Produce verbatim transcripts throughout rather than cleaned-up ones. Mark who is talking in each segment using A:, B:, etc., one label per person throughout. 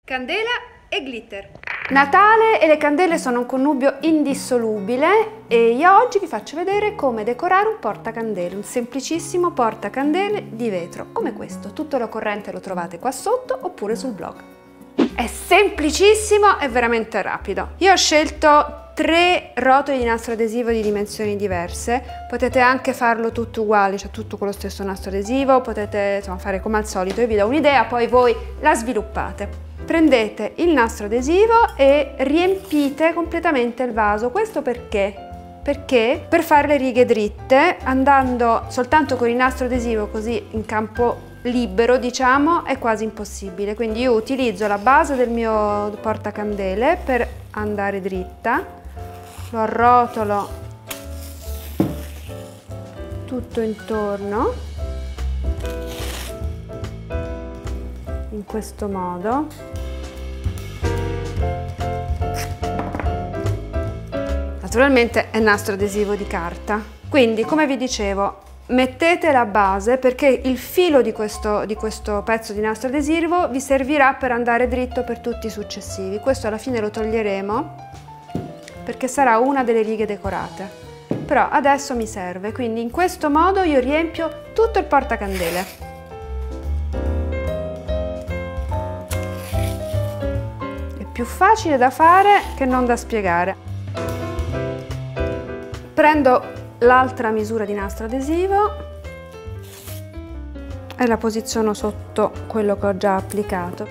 A: Candela e glitter. Natale e le candele sono un connubio indissolubile e io oggi vi faccio vedere come decorare un portacandele, un semplicissimo portacandele di vetro, come questo. Tutto l'occorrente lo trovate qua sotto oppure sul blog. È semplicissimo e veramente rapido. Io ho scelto tre rotoli di nastro adesivo di dimensioni diverse, potete anche farlo tutto uguali, cioè tutto con lo stesso nastro adesivo, potete insomma fare come al solito, io vi do un'idea, poi voi la sviluppate. Prendete il nastro adesivo e riempite completamente il vaso. Questo perché? Perché per fare le righe dritte, andando soltanto con il nastro adesivo così in campo libero, diciamo, è quasi impossibile. Quindi io utilizzo la base del mio portacandele per andare dritta, lo arrotolo tutto intorno in questo modo. Naturalmente è nastro adesivo di carta, quindi come vi dicevo mettete la base perché il filo di questo, di questo pezzo di nastro adesivo vi servirà per andare dritto per tutti i successivi. Questo alla fine lo toglieremo perché sarà una delle righe decorate, però adesso mi serve, quindi in questo modo io riempio tutto il portacandele. È più facile da fare che non da spiegare. Prendo l'altra misura di nastro adesivo e la posiziono sotto quello che ho già applicato.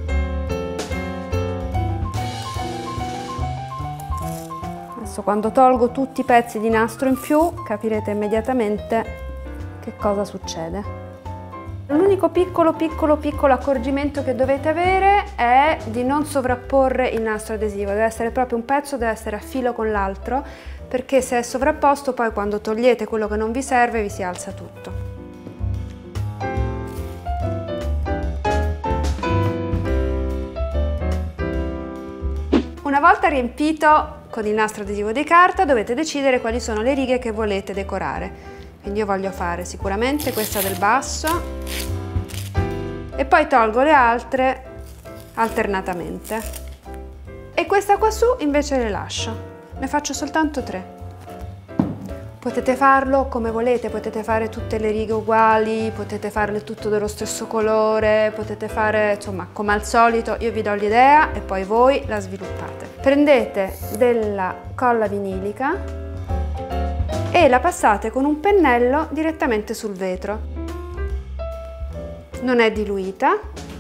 A: Adesso quando tolgo tutti i pezzi di nastro in più capirete immediatamente che cosa succede. L'unico piccolo piccolo piccolo accorgimento che dovete avere è di non sovrapporre il nastro adesivo, deve essere proprio un pezzo, deve essere a filo con l'altro, perché se è sovrapposto poi quando togliete quello che non vi serve vi si alza tutto. Una volta riempito con il nastro adesivo di carta dovete decidere quali sono le righe che volete decorare. Quindi io voglio fare sicuramente questa del basso e poi tolgo le altre alternatamente. E questa qua su invece le lascio. Ne faccio soltanto tre. Potete farlo come volete, potete fare tutte le righe uguali, potete farle tutto dello stesso colore, potete fare insomma come al solito, io vi do l'idea e poi voi la sviluppate. Prendete della colla vinilica e la passate con un pennello direttamente sul vetro. Non è diluita.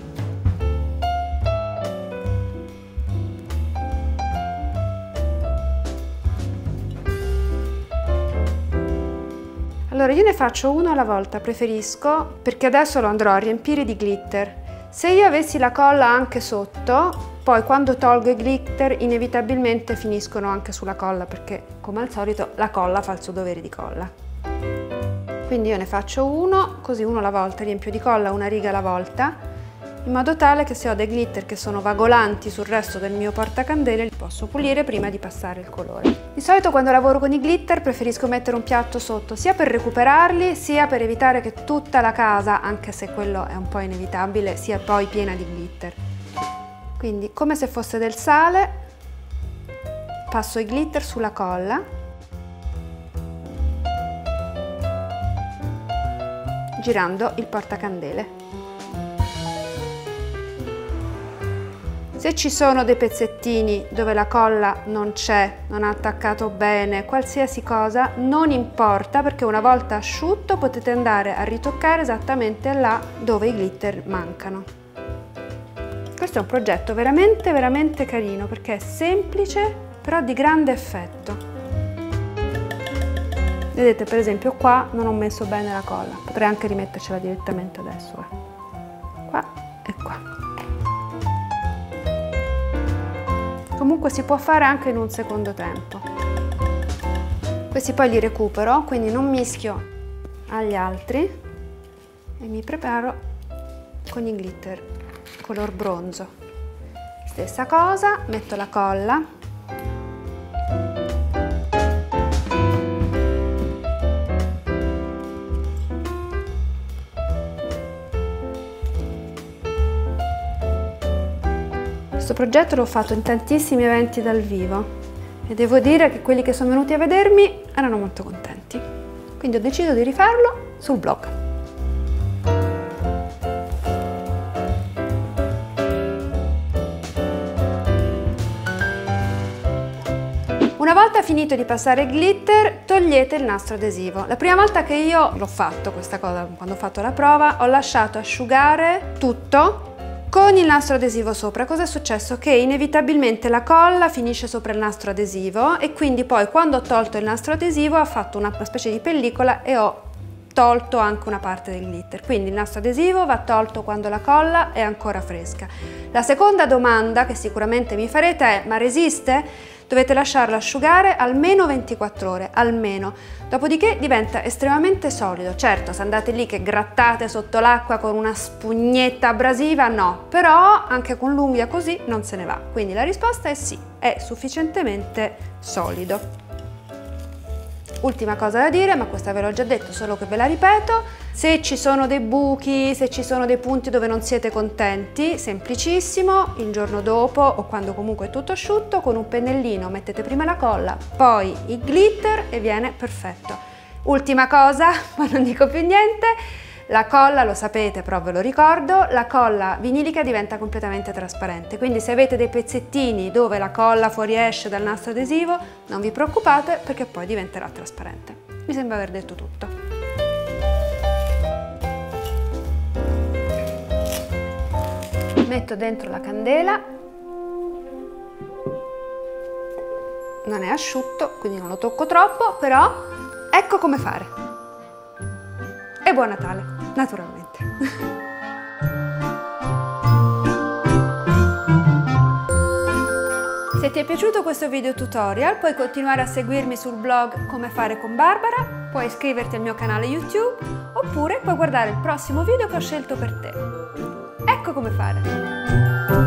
A: Allora io ne faccio uno alla volta, preferisco, perché adesso lo andrò a riempire di glitter. Se io avessi la colla anche sotto, poi quando tolgo i glitter inevitabilmente finiscono anche sulla colla, perché come al solito la colla fa il suo dovere di colla. Quindi io ne faccio uno, così uno alla volta, riempio di colla una riga alla volta, in modo tale che se ho dei glitter che sono vagolanti sul resto del mio portacandele li posso pulire prima di passare il colore. Di solito quando lavoro con i glitter preferisco mettere un piatto sotto, sia per recuperarli, sia per evitare che tutta la casa, anche se quello è un po' inevitabile, sia poi piena di glitter. Quindi come se fosse del sale, passo i glitter sulla colla, girando il portacandele. Se ci sono dei pezzettini dove la colla non c'è, non ha attaccato bene, qualsiasi cosa, non importa perché una volta asciutto potete andare a ritoccare esattamente là dove i glitter mancano. Questo è un progetto veramente veramente carino perché è semplice però di grande effetto. Vedete per esempio qua non ho messo bene la colla, potrei anche rimettercela direttamente adesso. Eh. Qua e qua. Comunque si può fare anche in un secondo tempo. Questi poi li recupero, quindi non mischio agli altri e mi preparo con i glitter color bronzo. Stessa cosa, metto la colla. Questo progetto l'ho fatto in tantissimi eventi dal vivo e devo dire che quelli che sono venuti a vedermi erano molto contenti. Quindi ho deciso di rifarlo sul blog. Una volta finito di passare il glitter, togliete il nastro adesivo. La prima volta che io l'ho fatto questa cosa, quando ho fatto la prova, ho lasciato asciugare tutto con il nastro adesivo sopra. Cosa è successo? Che inevitabilmente la colla finisce sopra il nastro adesivo e quindi poi quando ho tolto il nastro adesivo ho fatto una specie di pellicola e ho tolto anche una parte del glitter. Quindi il nastro adesivo va tolto quando la colla è ancora fresca. La seconda domanda che sicuramente mi farete è: ma resiste? Dovete lasciarlo asciugare almeno ventiquattro ore, almeno. Dopodiché diventa estremamente solido. Certo, se andate lì che grattate sotto l'acqua con una spugnetta abrasiva, no. Però anche con l'unghia così non se ne va. Quindi la risposta è sì, è sufficientemente solido. Ultima cosa da dire, ma questa ve l'ho già detto, solo che ve la ripeto: se ci sono dei buchi, se ci sono dei punti dove non siete contenti, semplicissimo, il giorno dopo o quando comunque è tutto asciutto, con un pennellino mettete prima la colla, poi il glitter e viene perfetto. Ultima cosa, ma non dico più niente, la colla, lo sapete però ve lo ricordo, la colla vinilica diventa completamente trasparente, quindi se avete dei pezzettini dove la colla fuoriesce dal nastro adesivo, non vi preoccupate perché poi diventerà trasparente. Mi sembra aver detto tutto. Metto dentro la candela, non è asciutto quindi non lo tocco troppo, però ecco come fare. E buon Natale, naturalmente. Se ti è piaciuto questo video tutorial puoi continuare a seguirmi sul blog Come fare con Barbara, puoi iscriverti al mio canale YouTube oppure puoi guardare il prossimo video che ho scelto per te. Ecco come fare!